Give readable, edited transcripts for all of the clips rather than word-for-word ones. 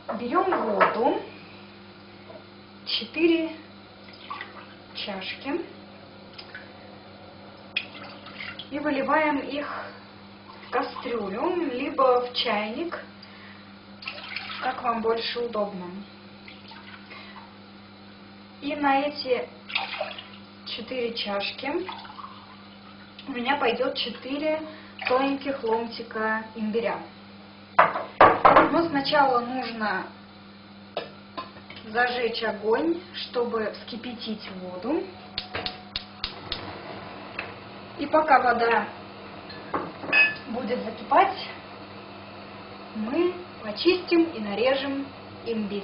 Берем воду, 4 чашки, и выливаем их в кастрюлю, либо в чайник, как вам больше удобно. И на эти 4 чашки у меня пойдет 4 тоненьких ломтика имбиря. Но сначала нужно зажечь огонь, чтобы вскипятить воду. И пока вода будет закипать, мы почистим и нарежем имбирь.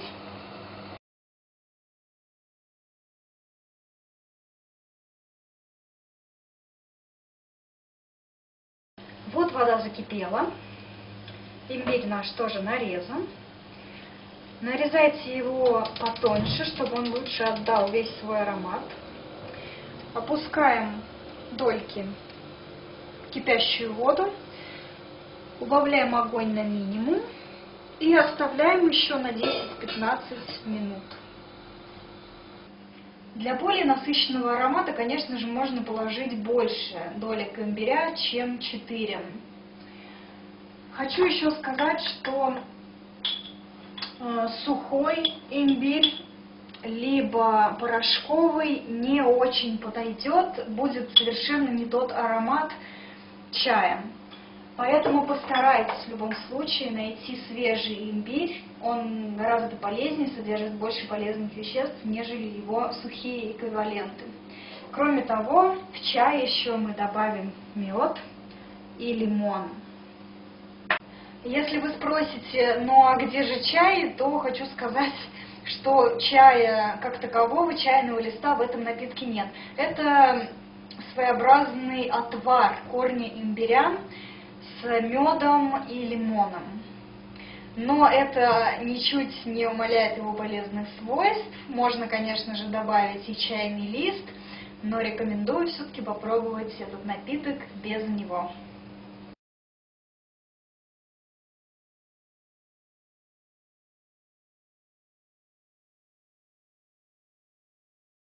Вот вода закипела, имбирь наш тоже нарезан. Нарезайте его потоньше, чтобы он лучше отдал весь свой аромат. Опускаем дольки в кипящую воду, убавляем огонь на минимум и оставляем еще на 10-15 минут. Для более насыщенного аромата, конечно же, можно положить больше долек имбиря, чем 4. Хочу еще сказать, что сухой имбирь, либо порошковый не очень подойдет, будет совершенно не тот аромат чая. Поэтому постарайтесь в любом случае найти свежий имбирь. Он гораздо полезнее, содержит больше полезных веществ, нежели его сухие эквиваленты. Кроме того, в чай еще мы добавим мед и лимон. Если вы спросите, ну а где же чай, то хочу сказать, что чая как такового, чайного листа в этом напитке нет. Это своеобразный отвар корня имбиря с медом и лимоном. Но это ничуть не умаляет его полезных свойств. Можно, конечно же, добавить и чайный лист, но рекомендую все-таки попробовать этот напиток без него.